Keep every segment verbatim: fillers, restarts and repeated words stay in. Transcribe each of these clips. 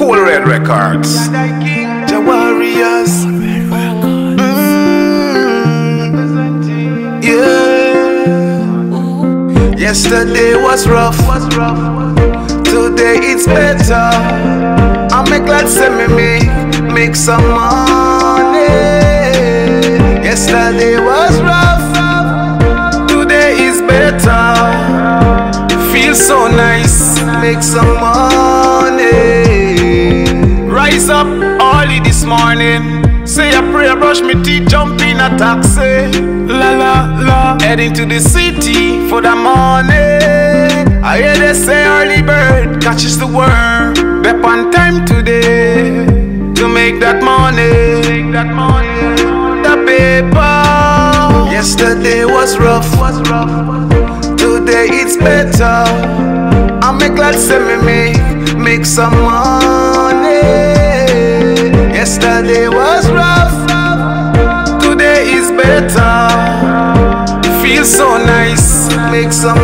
Cool Red Records. The Warriors. Mm, yeah. Yesterday was rough. Today it's better. I'm glad say me make, make some money. Yesterday was rough. Today is better. Feel so nice. Make some money. Rise up early this morning. Say a prayer, brush me teeth, jump in a taxi. La la la. Heading to the city for the money. I hear they say early bird catches the worm. Step on time today to make that money. Make that money. The paper. Yesterday was rough. Was rough. Today it's better. I'm glad say me make, make some money. Yesterday was rough. Today is better. Feel so nice. Make some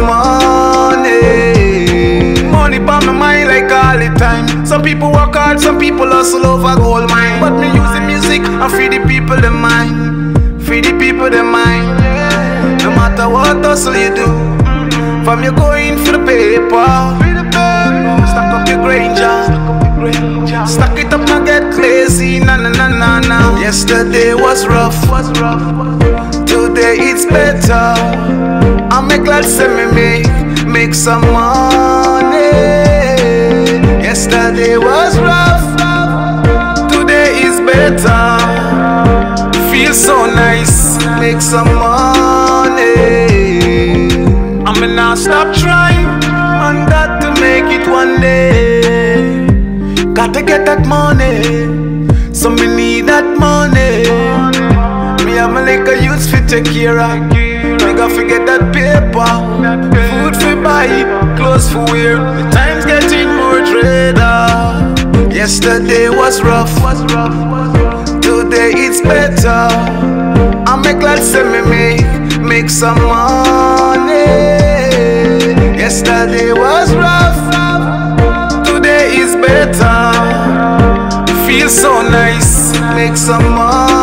money. Money by my mind like all the time. Some people work hard, some people hustle over gold mine. But me use the music and free the people the mind. Free the people the mind. No matter what hustle you do, from you going for the paper, stack up your Granger, stack it up and get lazy, na na na na na. Yesterday was rough, today it's better. I'm glad say me make, make some money. Yesterday was rough, today is better. Feel so nice, make some money. I'm not stop trying, and got to make it one day. Got to get that money, so me need that money. Me have my little youths fi take care of. Me got to get that paper, food fi buy, clothes fi wear. The time's getting more dreader. Yesterday was rough, today it's better. I'm glad say me make, make some money. Yesterday was rough, today is better. Feel so nice, make some money.